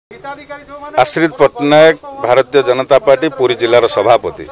आश्रित पट्टनायक भारतीय जनता पार्टी पुरी जिलार सभापति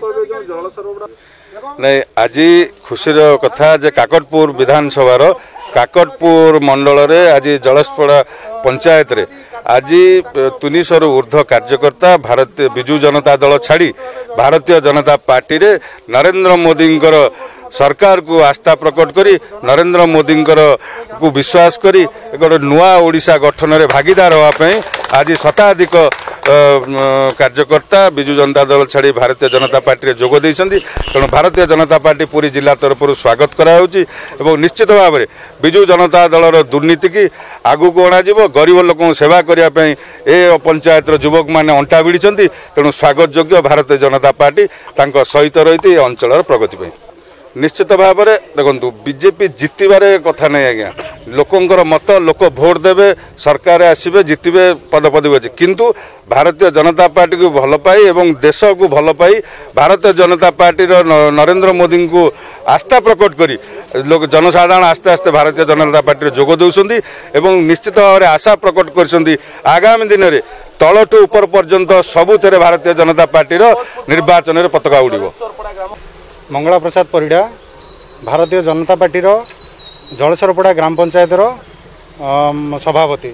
नहीं आज खुशी कथा जे काकटपुर विधानसभा काकटपुर मंडल रे आज जलस्पड़ा पंचायत रे आज 300 ऊर्ध्व कार्यकर्ता भारतीय बिजु जनता दल छाड़ी भारतीय जनता पार्टी रे नरेंद्र मोदी सरकार को आस्था प्रकट करी नरेंद्र मोदी को विश्वास करी एक नुआ ओडिशा गठन में भागीदार होगापी आज शताधिक कार्यकर्ता बिजु जनता दल छाड़ी भारतीय जनता पार्टी जोग देइछन्ति। तेणु भारतीय जनता पार्टी पूरी जिला तरफ स्वागत कराउछि एवं निश्चित भाव में बिजु जनता दलर दुर्नीति की आगु को अणा गरीब लोक सेवा करने ए पंचायत युवक मैंने अंटा भिड़ी। तेणु स्वागत योग्य भारतीय जनता पार्टी तांको सहित रही अंचल प्रगति निश्चित भाव में देखु बीजेपी जितबारे कथा नहीं आज्ञा लोकंर मत लोक भोट देवे सरकार आसबे जितबे पदपदी अच्छे किंतु भारतीय जनता पार्टी को भल पाई एवं देश को भल पाई भारतीय जनता पार्टी नरेंद्र मोदी को आस्था प्रकट करी लोक जनसाधारण आस्ते आस्ते भारतीय जनता पार्टी जोग दौरान एवं निश्चित भाव में आशा प्रकट कर आगामी दिन में तलठू ऊपर पर्यंत सबुथे भारतीय जनता पार्टी निर्वाचन में पताका उड़िब। मंगला प्रसाद परिडा भारतीय जनता पार्टी जलसरपड़ा ग्राम पंचायत सभापति।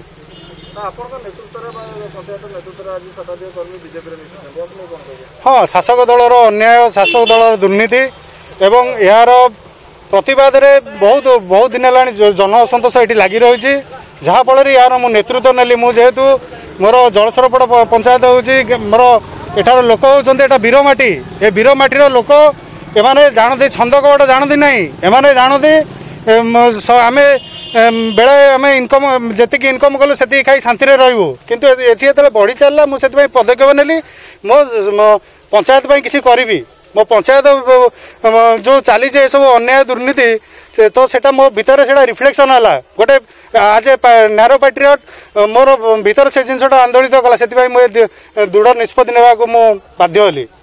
हाँ शासक दलर अन्याय शासक दलर दुर्नीति एवं यार प्रतिवाद बहुत बहुत दिन है जन असंतोष ये लगी रही जहाँफल यार मु नेतृत्व नेली जेहेतु मोर जलसरपड़ा पंचायत हूँ मोर एठार लोक होता बीरमाटी ए बीरमाटीर लोक एमाने जानते छंद कबाट जानती ना एमाने जानती आम बेले आम इनकम जी इनकम कलु से खाई शांति रही किंतु ये बढ़ी चलला मुझे पदक्षेप नेली मो पंचायत किसी करी मो पंचायत जो चली सब अन्याय दुर्नीति तो सेटा मो भीतर से रिफ्लेक्शन है गोटे आज नारो पार्टी मोर भीतर से जिनसा आंदोलित कला से दृढ़ निष्पत्ति नेबाक मु बाध्य हली।